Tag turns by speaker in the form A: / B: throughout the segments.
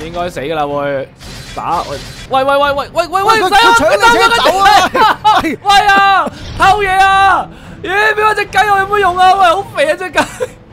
A: 應該死噶啦會打喂，死
B: 佢搶你走啊！
A: 喂啊，偷嘢啊！咦，俾我隻雞我有冇用啊？喂，好肥啊隻雞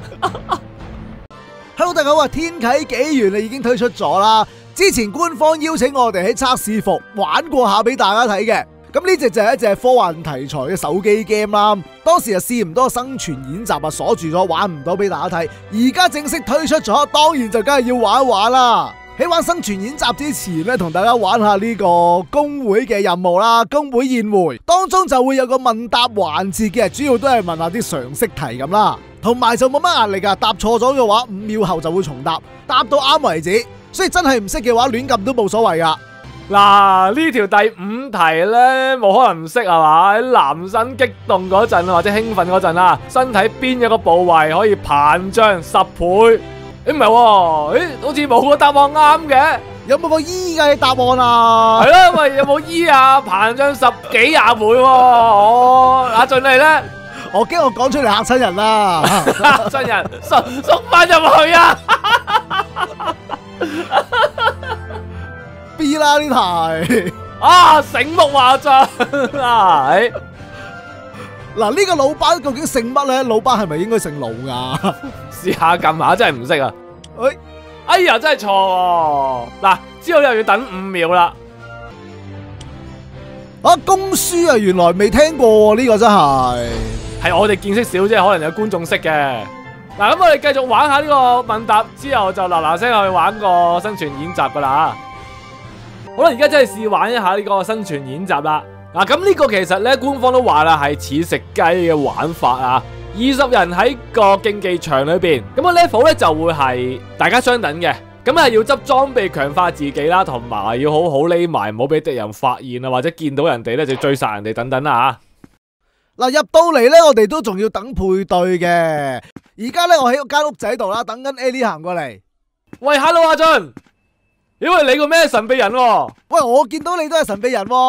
B: ！Hello， 大家好啊！天啟紀元已經推出咗啦，之前官方邀請我哋喺測試服玩過下俾大家睇嘅。咁呢隻就係一隻科幻題材嘅手機 game 啦。當時啊試唔到生存演習啊鎖住咗，玩唔到俾大家睇。而家正式推出咗，當然就梗係要玩一玩啦。喺玩生存演習之前咧，同大家玩下呢個公會嘅任務啦。公會宴會當中就會有個問答環節嘅，主要都係問下啲常識題咁啦。同埋就冇乜壓力噶，答錯咗嘅話5秒後就會重答，答到啱為止。所以真係唔識嘅話亂撳都冇所謂噶。
A: 嗱，呢條第5題咧，冇可能唔識係嘛？喺男生激動嗰陣或者興奮嗰陣啊，身體邊有個部位可以膨脹10倍？唔係喎，好似冇個答案啱嘅。有冇個 E 嘅答案啊？係咯，喂，有冇 E 啊？膨脹10幾20倍喎。阿俊你咧？
B: 我驚我講出嚟嚇親人啦！
A: 嚇親人，縮翻入去啊
B: ！B 啦呢題
A: 啊，醒目話盡啊！嗱，
B: 呢個老闆究竟姓乜咧？老闆係咪應該姓盧噶？
A: 試下撳下，真係唔識啊！哎呀，真係錯喎！嗱，之後又要等5秒啦。
B: 啊，公書啊，原來未聽過呢個真係。
A: 係我哋見識少啫，可能有觀眾識嘅。嗱，咁我哋繼續玩下呢個問答，之後就嗱聲去玩個生存演習噶啦。好啦，而家真係試玩一下呢個生存演習啦。嗱，咁呢個其實咧，官方都話啦，係似食雞嘅玩法啊。20人喺個競技場裏邊，咁個 level 咧就會係大家相等嘅。咁係要執裝備強化自己啦，同埋要好好匿埋，唔好俾敵人發現啊，或者見到人哋咧就追殺人哋等等啦吓。
B: 嗱，入到嚟咧，我哋都仲要等配對嘅。而家咧，我喺個間屋仔度啦，等緊 Ellie 行過嚟。
A: 喂 ，Hello 阿俊，因為你個咩神秘人喎？喂，
B: 我見到你都係神秘人喎。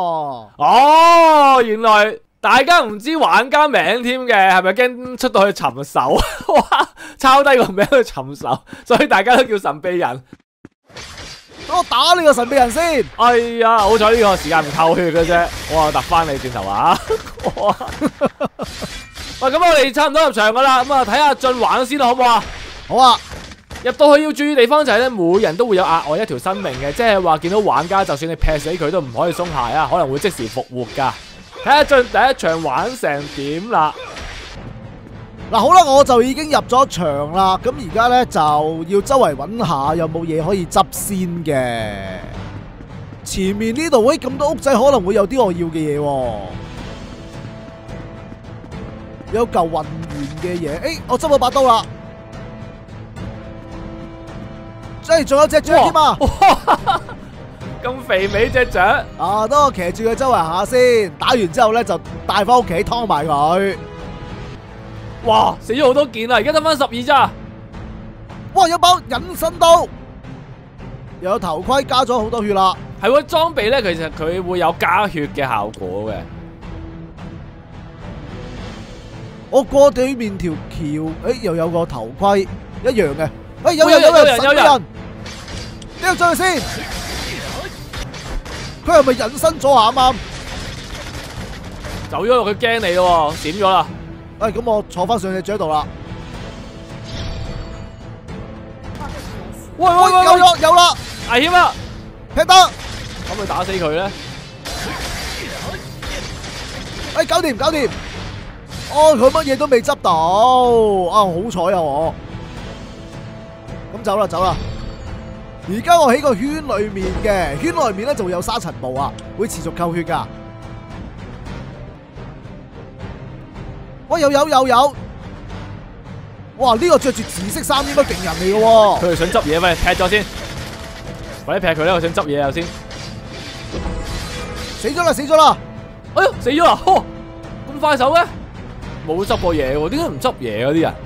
A: 哦，原來大家唔知玩家名添嘅，係咪驚出到去尋仇？哇，抄低個名去尋仇，所以大家都叫神秘人。
B: 等我打你個神秘人先。
A: 哎呀，好彩呢個時間唔扣血嘅啫，我又揼翻你轉頭啊！喂，咁我哋差唔多入場噶啦，咁啊睇下俊玩先啦，好唔好啊？
B: 好啊！
A: 入到去要注意地方就係咧，每人都會有額外1條生命嘅，即係話見到玩家，就算你劈死佢都唔可以鬆懈啊，可能會即時復活噶。睇下俊第一場玩成點啦。
B: 嗱，好啦，我就已經入咗場啦，咁而家咧就要周圍揾下有冇嘢可以執先嘅。前面呢度咁多屋仔，可能會有啲我要嘅嘢喎。有嚿混元嘅嘢，我執咗把刀啦。仲有隻雀添啊！
A: 咁肥美隻雀
B: 啊！等我騎住佢周圍行下先，打完之後咧就帶翻屋企劏埋佢。
A: 哇！死咗好多件啦，而家得翻12咋？
B: 哇！有把隱身刀，又有頭盔，加咗好多血啦。
A: 係喎，裝備咧，其實佢會有加血嘅效果嘅。
B: 我過對面條橋，又有個頭盔一樣嘅。有人，掉咗佢先。佢係咪隱身咗啊？啱啱
A: 走咗落，佢驚你咯，閃咗啦。
B: 咁我坐翻上隻雀度啦。
A: 喂，
B: 有啦，
A: 危險啊！
B: 劈得，
A: 可唔可以打死佢咧？
B: 搞掂。佢乜嘢都未執到。好彩啊我。咁走啦。而家我喺個圈裏面嘅，圈內面咧就會有沙塵暴啊，會持續扣血噶。喂，有！哇，呢個着住紫色衫應該勁人嚟嘅喎。
A: 佢哋想執嘢，咪劈咗先。快啲劈佢啦！我想執嘢又先。
B: 死咗啦！
A: 哎呀，死咗啦！咁快手嘅，冇執過嘢喎，點解唔執嘢嗰啲人？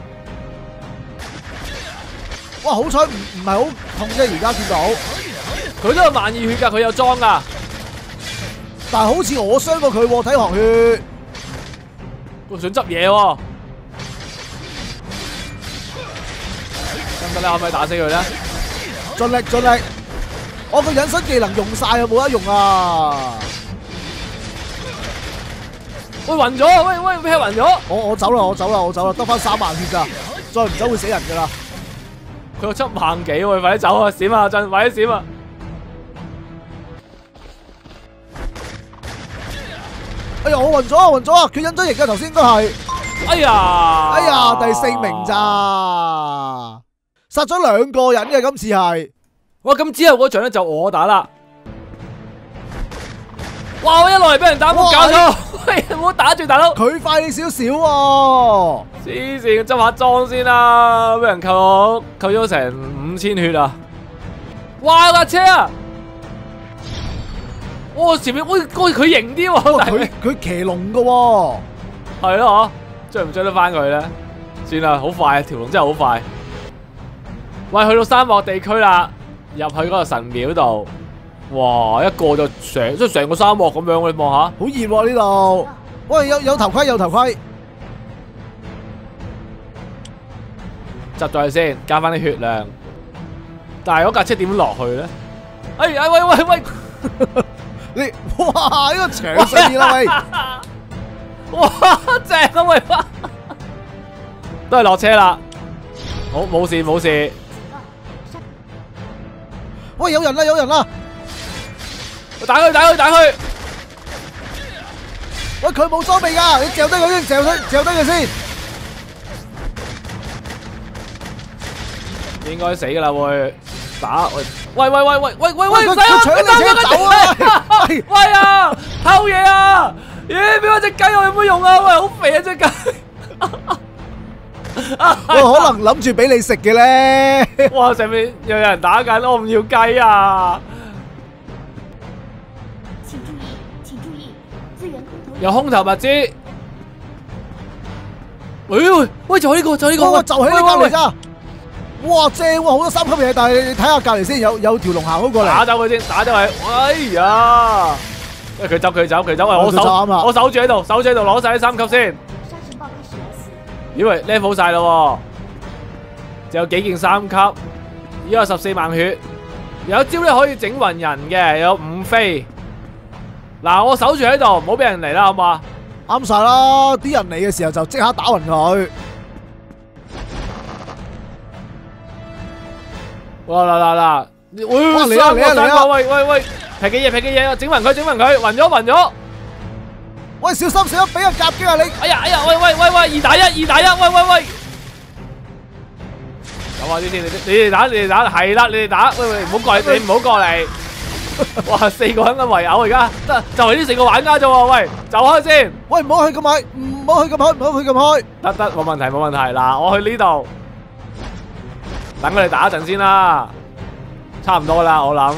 B: 哇，好彩唔係好痛啫，而家見到
A: 佢都有萬2血噶，佢有裝噶，
B: 但係好似我傷過佢喎，睇行血。
A: 我想執嘢喎，得唔得咧？可唔可以打死佢咧？
B: 盡力盡力。我個隱身技能用晒啊，冇得用啊！
A: 喂暈咗，喂劈暈咗。
B: 我走啦，我走啦，我走啦，得翻3萬血咋，再唔走會死人噶啦。
A: 佢有7萬幾喎，快啲走啊！閃啊陣，快啲閃啊！
B: 哎呀，我暈咗啊，暈咗啊！佢隱咗型嘅頭先應該係。
A: 哎呀，
B: 第4名咋，殺咗2個人嘅今次係。
A: 哇！咁之後嗰場咧就我打啦。哇！我一落嚟俾人打，冇搞錯，喂，唔好打住大佬。
B: 佢快你少少喎。
A: 黐線，執下裝先啦，俾人扣咗成5000血啊！哇！有架車啊！哇！前面喂佢型啲喎，
B: 佢騎龍噶喎。
A: 係咯嗬，追唔追得翻佢咧？算啦，好快，條龍真係好快。喂，去到沙漠地區啦。入去嗰個神廟度，哇！一個就成個沙漠咁樣，你望下，
B: 好熱喎呢度。喂，有頭盔，有頭盔，
A: 執咗佢先，加翻啲血量。但係嗰架車點落去咧？喂！
B: 你哇！呢個牆上面啦喂，
A: 哇！正啊喂，都係落車啦。好，冇事冇事。
B: 喂，有人啦，有人啦！
A: 打佢！
B: 喂，佢冇裝備噶，你嚼低佢先，嚼低佢先。
A: 應該死噶啦會打喂！
B: 佢搶你車走啊！
A: 喂啊！偷嘢啊！咦？俾我隻雞我有冇用啊？喂，好肥啊隻雞！
B: 我可能諗住俾你食嘅咧。
A: 哇！上面有人打緊，我唔要雞啊！
C: 請注意，資源空投
A: 有空投物資。喂！就呢個，
B: 就喺你隔籬咋？哇，正喎，好多3級嘢，但係你睇下隔籬先，有條龍行咗過嚟。
A: 打走佢先，打走佢。哎呀！喂，佢走，我守住喺度，攞晒啲3級先。以為 level 晒咯，仲有幾件3級，而家有14萬血，有一招咧可以整暈人嘅，有5飛。嗱，我守住喺度，唔好俾人嚟啦，好嘛？
B: 啱晒啦，啲人嚟嘅時候就即刻打暈佢。
A: 哇嗱，
B: 嚟啊！
A: 喂，劈嘅嘢，整暈佢，暈咗。
B: 喂，小心，俾人夾擊啊你！
A: 哎呀，喂，2打1，喂！咁啊，呢啲你哋打，係啦，你哋打，喂，唔好過嚟，哇，4個人嘅圍毆而家，得就係呢4個玩家啫喎，喂，走開先，
B: 喂，唔好去咁開，唔好去咁開，
A: 得，冇問題，嗱，我去呢度，等佢哋打一陣先啦，差唔多啦，我諗，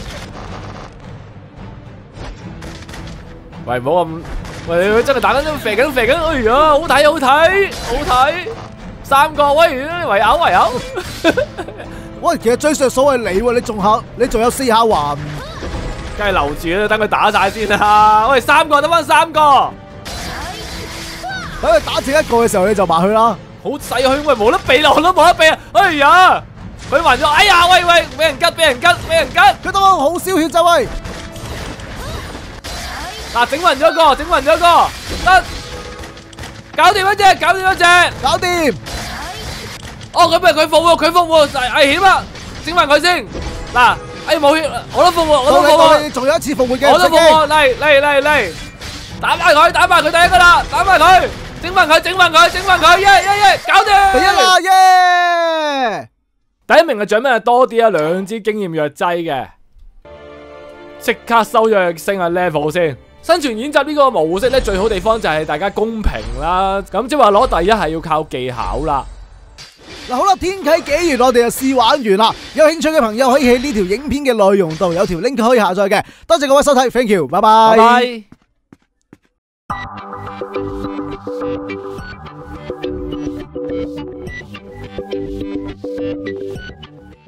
A: 喂，唔好咁。喂，真係打緊都肥緊，哎呀，好睇，3個，喂，圍毆，
B: 喂，其實最上數係你喎，你仲有4下環，
A: 梗係留住啦，等佢打晒先啦，喂，3個得翻3個，
B: 等佢打剩1個嘅時候你就埋去啦，
A: 好細佢，喂，冇得避啦，我都冇得避啊，哎呀，佢暈咗，哎呀，喂，俾人吉，
B: 佢得我好少血咋喂。
A: 嗱，整暈咗個，得，搞掂一隻，
B: 搞掂。
A: 哦，咁咪佢復活，危險啦，整暈佢先。嗱，哎冇血，我都復活，
B: 仲有一次復活嘅，
A: 我都復活，嚟，打埋佢第一個啦，打埋佢，整暈佢，耶，搞掂。
B: 第一啦，耶！
A: 第一名嘅獎品係多啲啊，2支經驗藥劑嘅，即刻收咗升下 level 先。生存演習呢個模式咧，最好地方就係大家公平啦。咁即係話攞第一係要靠技巧啦。
B: 嗱，好啦，天啟紀元我哋就試玩完啦。有興趣嘅朋友可以喺呢條影片嘅內容度有條 link 可以下載嘅。多謝各位收睇 ，thank you，拜拜。